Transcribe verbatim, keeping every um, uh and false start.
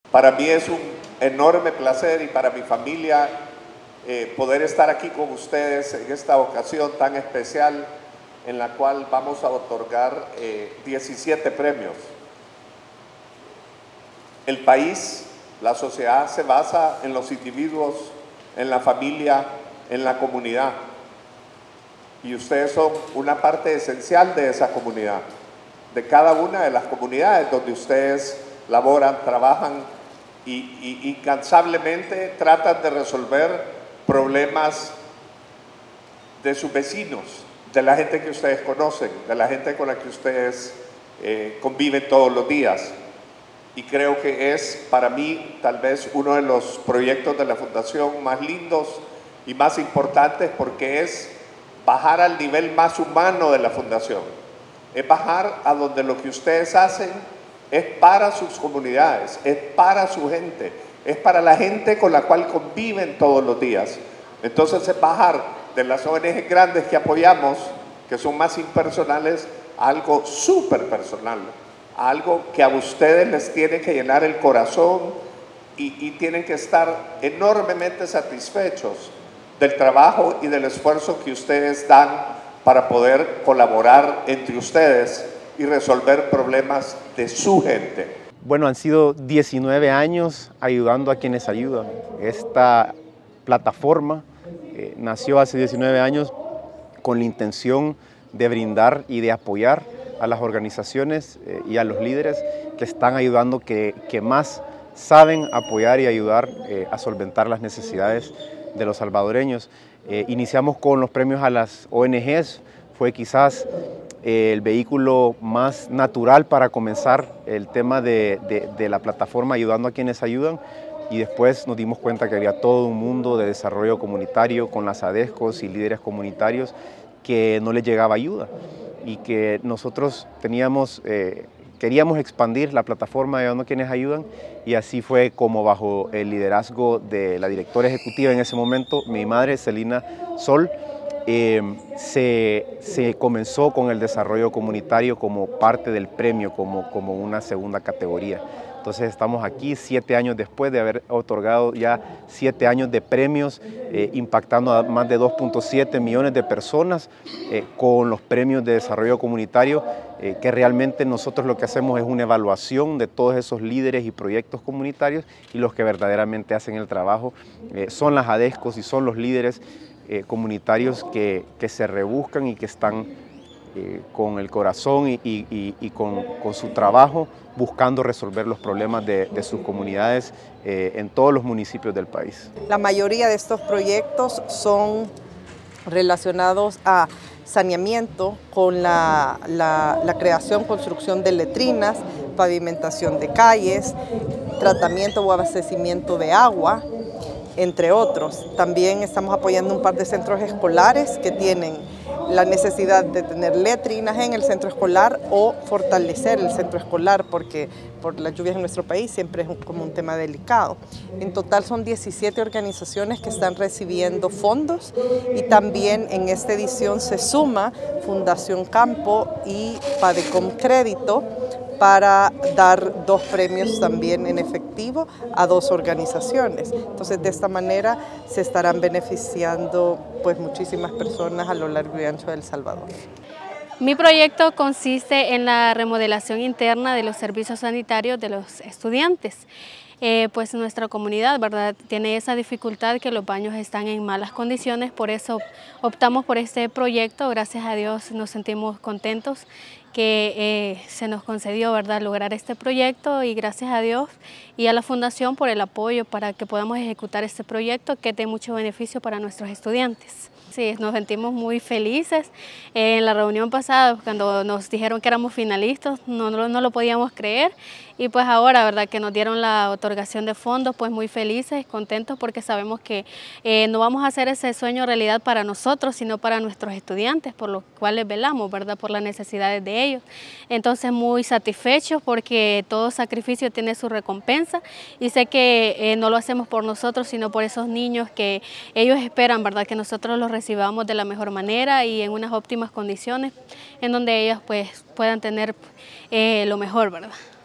Para mí es un enorme placer y para mi familia eh, poder estar aquí con ustedes en esta ocasión tan especial en la cual vamos a otorgar eh, diecisiete premios. El país, la sociedad se basa en los individuos, en la familia, en la comunidad. Y ustedes son una parte esencial de esa comunidad, de cada una de las comunidades donde ustedes laboran, trabajan y, y incansablemente tratan de resolver problemas de sus vecinos, de la gente que ustedes conocen, de la gente con la que ustedes eh, conviven todos los días. Y creo que es para mí tal vez uno de los proyectos de la Fundación más lindos y más importantes, porque es bajar al nivel más humano de la Fundación. Es bajar a donde lo que ustedes hacen es para sus comunidades, es para su gente, es para la gente con la cual conviven todos los días. Entonces es bajar de las O N G grandes que apoyamos, que son más impersonales, a algo súper personal, a algo que a ustedes les tiene que llenar el corazón y, y tienen que estar enormemente satisfechos del trabajo y del esfuerzo que ustedes dan para poder colaborar entre ustedes y resolver problemas de su gente. Bueno, han sido diecinueve años ayudando a quienes ayudan. Esta plataforma eh, nació hace diecinueve años con la intención de brindar y de apoyar a las organizaciones eh, y a los líderes que están ayudando, que, que más saben apoyar y ayudar eh, a solventar las necesidades de los salvadoreños. Eh, iniciamos con los premios a las O N Ges, fue quizás eh, el vehículo más natural para comenzar el tema de, de, de la plataforma ayudando a quienes ayudan, y después nos dimos cuenta que había todo un mundo de desarrollo comunitario con las ADESCOS y líderes comunitarios que no les llegaba ayuda y que nosotros teníamos, eh, queríamos expandir la plataforma de Ayudando a Quienes Ayudan, y así fue como bajo el liderazgo de la directora ejecutiva en ese momento, mi madre Celina Sol, eh, se, se comenzó con el desarrollo comunitario como parte del premio, como, como una segunda categoría. Entonces estamos aquí siete años después de haber otorgado ya siete años de premios, eh, impactando a más de dos punto siete millones de personas eh, con los premios de desarrollo comunitario, eh, que realmente nosotros lo que hacemos es una evaluación de todos esos líderes y proyectos comunitarios, y los que verdaderamente hacen el trabajo eh, son las ADESCOS y son los líderes eh, comunitarios que, que se rebuscan y que están Eh, con el corazón y, y, y con, con su trabajo buscando resolver los problemas de, de sus comunidades eh, en todos los municipios del país. La mayoría de estos proyectos son relacionados a saneamiento, con la, la, la creación, construcción de letrinas, pavimentación de calles, tratamiento o abastecimiento de agua, entre otros. También estamos apoyando un par de centros escolares que tienen la necesidad de tener letrinas en el centro escolar o fortalecer el centro escolar, porque por las lluvias en nuestro país siempre es un, como un tema delicado. En total son diecisiete organizaciones que están recibiendo fondos, y también en esta edición se suma Fundación Campo y Padecom Crédito para dar dos premios también en efectivo a dos organizaciones. Entonces, de esta manera se estarán beneficiando pues muchísimas personas a lo largo y ancho de El Salvador. Mi proyecto consiste en la remodelación interna de los servicios sanitarios de los estudiantes. Eh, pues nuestra comunidad, ¿verdad?, tiene esa dificultad que los baños están en malas condiciones, por eso optamos por este proyecto. Gracias a Dios nos sentimos contentos que eh, se nos concedió, ¿verdad?, lograr este proyecto, y gracias a Dios y a la Fundación por el apoyo para que podamos ejecutar este proyecto que de mucho beneficio para nuestros estudiantes. Sí, nos sentimos muy felices. Eh, en la reunión pasada, cuando nos dijeron que éramos finalistas, no, no, no lo podíamos creer, y pues ahora, ¿verdad?, que nos dieron la otorgación de fondos, pues muy felices, contentos, porque sabemos que eh, no vamos a hacer ese sueño realidad para nosotros, sino para nuestros estudiantes, por los cuales velamos, ¿verdad?, por las necesidades de ellos. Entonces muy satisfechos, porque todo sacrificio tiene su recompensa, y sé que eh, no lo hacemos por nosotros, sino por esos niños que ellos esperan, ¿verdad?, que nosotros los recibamos de la mejor manera y en unas óptimas condiciones, en donde ellos pues puedan tener eh, lo mejor, ¿verdad?